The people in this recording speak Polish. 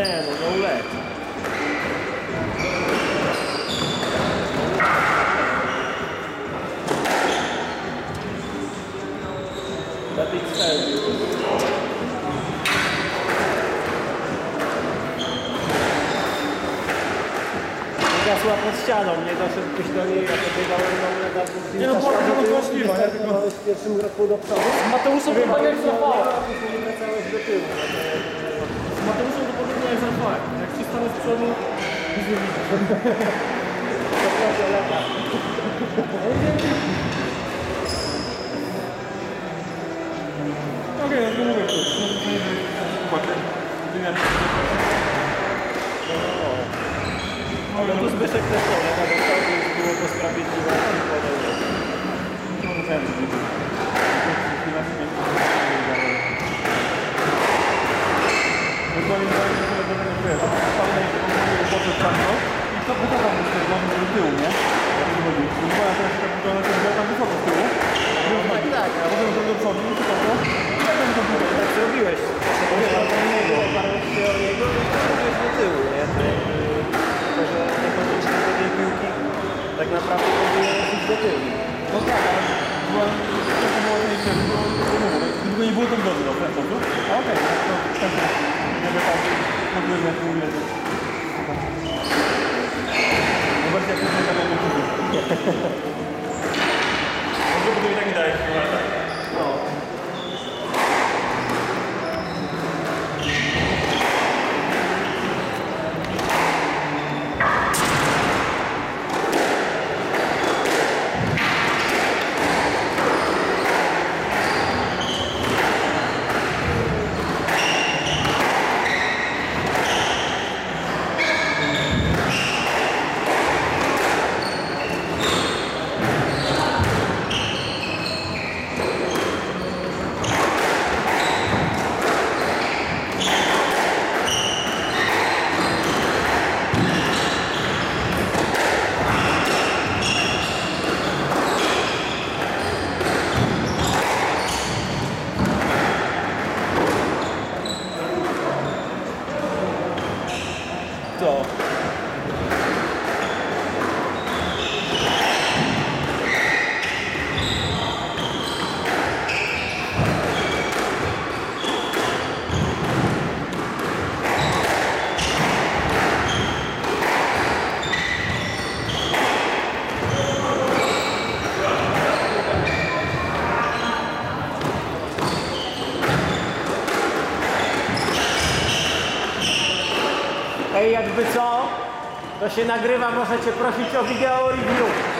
Nie, no nie ulecz. Lepiej strzelił. Gasła pod ścianą, nie doszedłbyś do niej, ja pobiegałem na mnie na Nie no, była możliwa, nie? Tylko... w pierwszym roku do przodu. Z Mateuszem to tak jak złapałem. Nie wracałeś do tyłu. Z Mateuszem to podobnie jak złapałem. Jak ci stanę z przodu, nic nie widzę. To proszę lata. Okej, no to mówię, to Ale tu Zbyszek też kolega dostał, więc było to sprawiedliwe. I to wydawało mi się, że on był tyłu, nie? Bo ja też tak wygląda, że była tam wysoko z tyłu. Tak, A potem to do przodu, no to to. I tak to było. tak zrobiłeś. Oparłeś się o niego i zrobiłeś do tyłu, nie? To, że nie podnieśli do tej piłki, tak naprawdę powinieneś iść do tyłu. No tak, ale była trochę było mniejsze, gdyby nie było to widoczne w ten sposób. A okej, to tak mogę tam podwyżać i mówię, że... Zobaczcie, jak to się tam odbywa. Może by to i tak nie daje się lata. No. Co? Ej, jakby co, to się nagrywa, możecie prosić o wideo review.